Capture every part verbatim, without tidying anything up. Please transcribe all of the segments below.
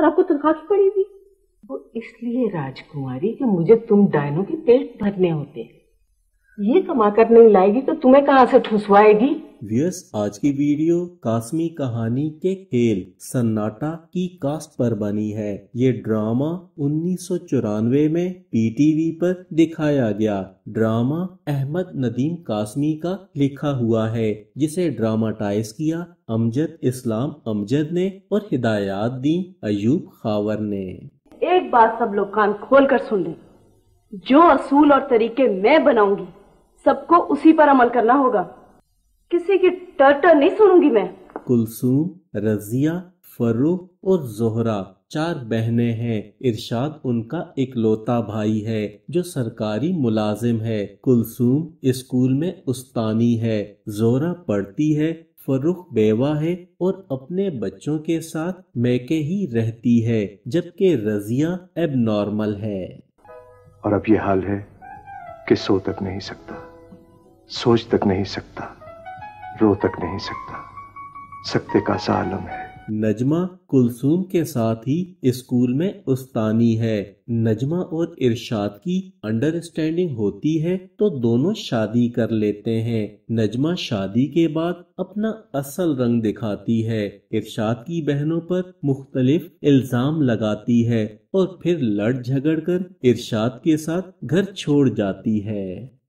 اور آپ کو تنخواہ کی پڑی ہوئی؟ وہ اس لیے راجکماری کہ مجھے تم ڈائنوں کے پیٹ بھرنے ہوتے ہیں. یہ کما کر نہیں لائے گی تو تمہیں کہاں سے ٹھسوائے گی؟ ویئرس آج کی ویڈیو قاسمی کہانی کے کھیل سناٹا کی کاسٹ پر بنی ہے. یہ ڈرامہ انیس سو چورانوے میں پی ٹی وی پر دکھایا گیا. ڈرامہ احمد ندیم قاسمی کا لکھا ہوا ہے جسے ڈراماٹائز کیا امجد اسلام امجد نے اور ہدایات دی ایوب خاور نے. ایک بات سب لوگ کان کھول کر سن لیں، جو اصول اور طریقے میں بناؤں گی سب کو اسی پر عمل کرنا ہوگا. کسی کی ٹرٹر نہیں سنوں گی میں. کلثوم، رضیہ، فروخ اور زہرا چار بہنیں ہیں. ارشاد ان کا اکلوتا بھائی ہے جو سرکاری ملازم ہے. کلثوم اسکول میں استانی ہے. زہرا پڑھتی ہے. فروخ بیوہ ہے اور اپنے بچوں کے ساتھ میکے ہی رہتی ہے، جبکہ رضیہ اب نارمل ہے. اور اب یہ حال ہے کہ سو تک نہیں سکتا، سوچ تک نہیں سکتا، رو تک نہیں سکتا. سکتے کا سا عالم ہے. نجمہ کلثوم کے ساتھ ہی اسکول میں استانی ہے. نجمہ اور ارشاد کی انڈرسٹینڈنگ ہوتی ہے تو دونوں شادی کر لیتے ہیں. نجمہ شادی کے بعد اپنا اصل رنگ دکھاتی ہے. ارشاد کی بہنوں پر مختلف الزام لگاتی ہے اور پھر لڑ جھگڑ کر ارشاد کے ساتھ گھر چھوڑ جاتی ہے.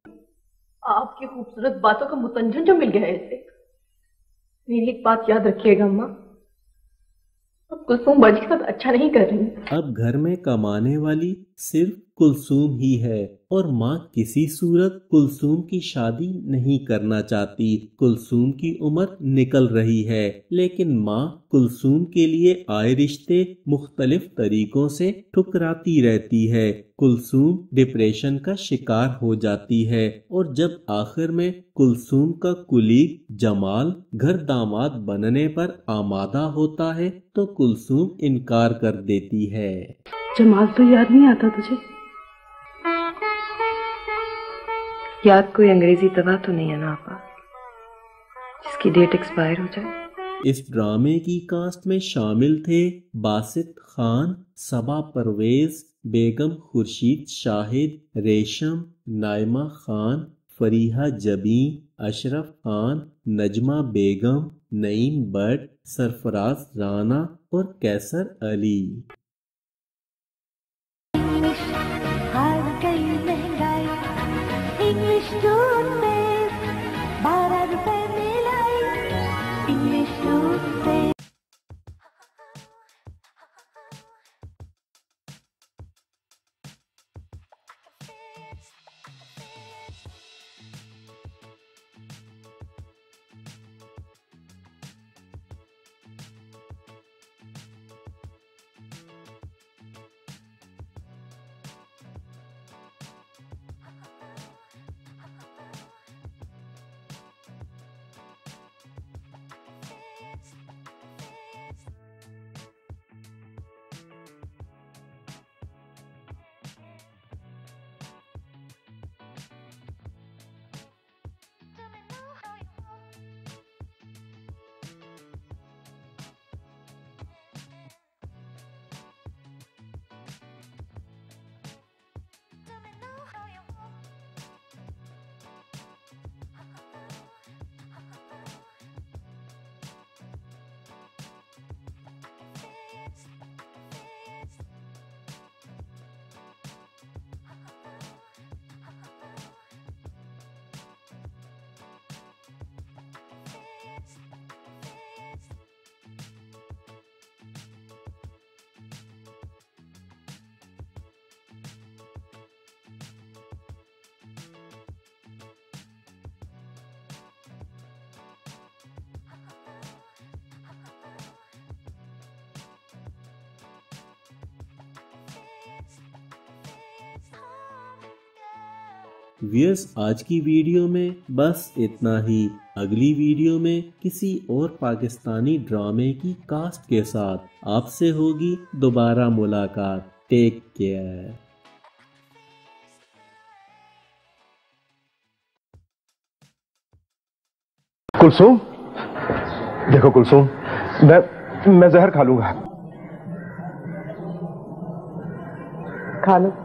آپ کی خوبصورت باتوں کا متنجن جو مل گیا ہے اسے. میری ایک بات یاد رکھیے گا اماں، اب کلثوم باجی کے ساتھ اچھا نہیں کر رہی. اب گھر میں کمانے والی صرف کلثوم ہی ہے اور ماں کسی صورت کلثوم کی شادی نہیں کرنا چاہتی. کلثوم کی عمر نکل رہی ہے لیکن ماں کلثوم کے لیے آئے رشتے مختلف طریقوں سے ٹھکراتی رہتی ہے. کلثوم ڈپریشن کا شکار ہو جاتی ہے اور جب آخر میں کلثوم کا کلیگ جمال گھر داماد بننے پر آمادہ ہوتا ہے تو کلثوم انکار کر دیتی ہے. جمال تو یاد نہیں آتا تجھے؟ یاد کوئی انگریزی دوا تو نہیں ہے نا آپا جس کی ڈیٹ ایکسپائر ہو جائے؟ اس ڈرامے کی کاسٹ میں شامل تھے باسط خان، صبا پرویز، بیگم خورشید شاہد، ریشم، نائمہ خان، فریحہ جبیں، اشرف خان، نجمہ بیگم، نعیم بٹ، سرفراز رانا اور کیسر علی. ویئرس آج کی ویڈیو میں بس اتنا ہی. اگلی ویڈیو میں کسی اور پاکستانی ڈرامے کی کاسٹ کے ساتھ آپ سے ہوگی دوبارہ ملاقات. Take care. کلثوم، دیکھو کلثوم، میں میں زہر کھا لوں گا. खा लो।